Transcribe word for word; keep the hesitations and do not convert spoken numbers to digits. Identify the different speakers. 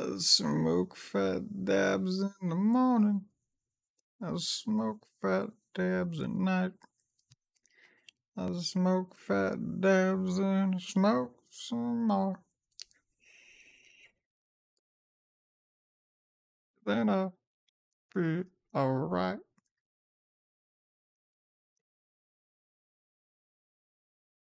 Speaker 1: I smoke fat dabs in the morning. I smoke fat dabs at night. I smoke fat dabs and smoke some more. Then I feel alright.